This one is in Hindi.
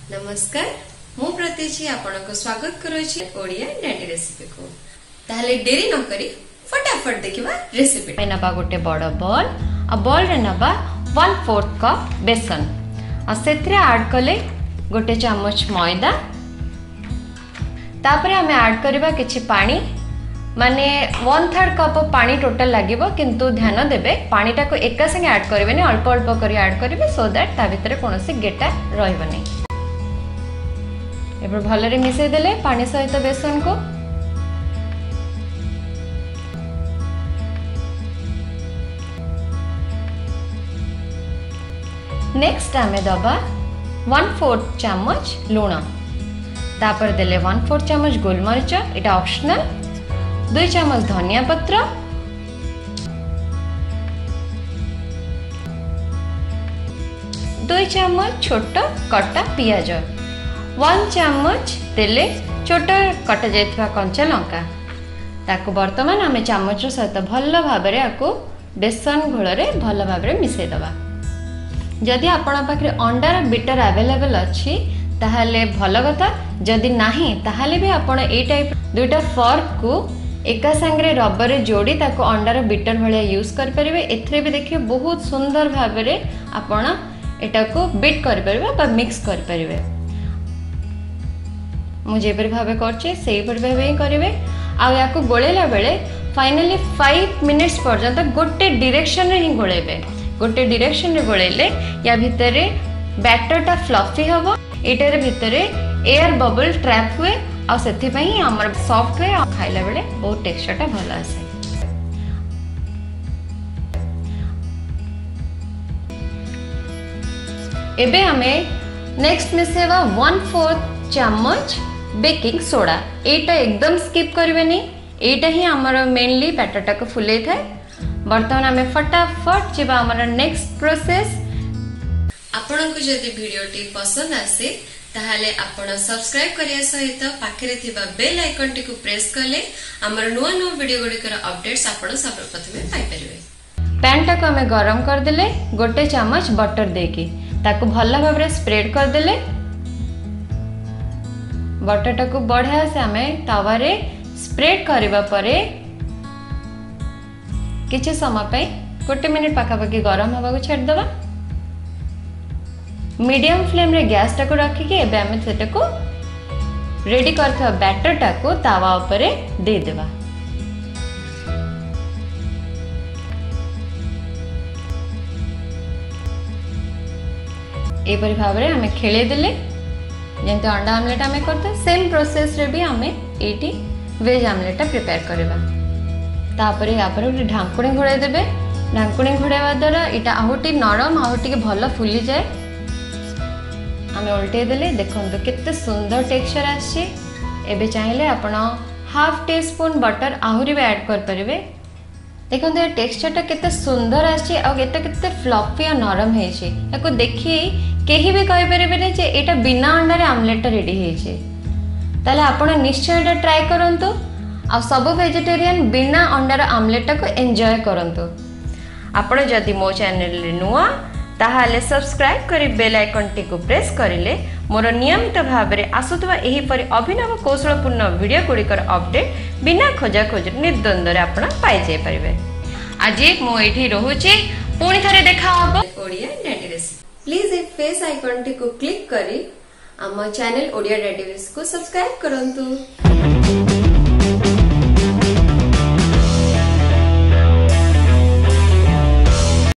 नमस्कार मु प्रतीची आपनको स्वागत करूची ओडिया डैडी रेसिपी को ताले देरी न करी फटाफट देखिबा रेसिपी नबा गोटे बड़ बॉल आ बॉल रे नबा 1/4 कप बेसन आ सेथरे ऐड कले गोटे चम्मच मैदा तापरे हमें ऐड करबा किछि पानी माने 1/3 कप पानी टोटल लागिबो किंतु ध्यान देबे पानीटा को एका संगे ऐड करबेनी अल्प अल्प करी ऐड करबे सो दैट ता भितरे कोनोसी गेटा रहइबो नै। एबे भलरे मिसै देले पानी सहित बेसन को नेक्स्ट आमे दबा 1/4 चम्मच लूण तापर देले 1/4 चम्मच गोलमरिच एटा ऑप्शनल 2 चम्मच धनिया पत्र 2 चम्मच छोट कटा पियाज 1 चम्मच तेले छोट कटा जाइथवा कंचा लंका ताको वर्तमान आमे चम्मच सहित भल भाबरे आको बेसन घोल रे भल भाबरे मिसै दबा। जदि आपण पाखरे अंडार बीटर अवेलेबल अछि ताहाले भल कथा जदि नाही ताहाले भी आपण ए टाइप दुटा फॉर्क को एका संगे रबर रे जोड़ी ताको अंडार बीटर भलिया यूज कर परिबे। एथरे भी देखिए बहुत सुंदर भाबरे आपण एटा को बीट कर परिबे बा मिक्स कर परिबे। मुझे पर भाबे करछे सेही पर भाबे ही करिवे आ याको गोळेला बेले फाइनली 5 मिनिट्स पर्यंत गोटे डायरेक्शन रे ही गोळेबे। गोटे डायरेक्शन रे गोळेले या भितरे बैटरटा फ्लफी हबो एटारे भितरे एयर बबल ट्रैप हुए आ सेथि पई हमर सॉफ्ट हुए आ खाइला बेले बहुत टेक्सचरटा भल आसे। एबे हमें नेक्स्ट मिसेवा 1/4 चम्मच बेकिंग सोडा एटा एकदम स्किप करबेनी एटा ही हमर मेनली बैटरटा को फुले थाए। वर्तमान हमें फटाफट जेबा हमर नेक्स्ट प्रोसेस। आपनको जदि वीडियोटी पसंद आसे ताहाले आपण सब्सक्राइब करिया सहित पाखरे थिबा बेल आइकन टी को प्रेस करले हमर नुवा नुवा वीडियो गुडी कर अपडेट्स आपण सर्वप्रथमे पाई परिबे। पैन टा को हमें गरम कर देले गोटे चम्मच बटर देकी ताको भल्ला भाबरे स्प्रेड कर देले बटर टा को बढ़िया से हमें तवा रे स्प्रेड करबा परे किछि समय पे गोटे मिनिट पाखा पाखी गरम हवा को छाड़ दबा। मीडियम फ्लेम रे गैस टा को रखी के एबे हमें सेटा को रेडी करथा बैटर टा को तावा ऊपर दे देबा। ए परि भाबरे हमें खेले देले जेंते अंडा आमलेट हमें करते सेम प्रोसेस रे भी हमें एटी वेज आमलेट प्रिपेयर करबा। तापरे या पर ढांकुणी घोड़े देबे। ढांकुणी घोड़ावा द्वारा एटा आहुटी नरम आहुटी के भल फुली जाए। हमें उल्टे देले देखंतु केते सुंदर टेक्सचर आछि। एबे चाहिले आपण हाफ टी स्पून बटर आहुरी भी ऐड कर परिबे। देखंतु ए टेक्सचर टा केते सुंदर आछि आ केते फ्लफी और नरम हे छै। एको देखि केही भी कहि परिबे नै जे एटा बिना अंडा रे आमलेट रेडी हे छै। ताले आपण निश्चय एटा ट्राई करंतु आ सब वेजिटेरियन बिना अंडार आमलेट को एंजॉय करंतु। आपण जदि मो चैनल रे नुआ ताहाले सब्सक्राइब करी बेल आइकन टी को प्रेस करिले मोर नियमित भाबरे आसुतबा एही परि अभिनव कौशलपूर्ण वीडियो गुड़िकर अपडेट बिना खोजा खोज निर्द्वंद्व आपण पाई जाय परिबे। आज मो एठी रहूची पुणी थरे देखा हबो Odia daddy recipe. Please a face icon टी को क्लिक करी आम चैनल ओडिया डैडी रेसिपी को सब्सक्राइब करंतु।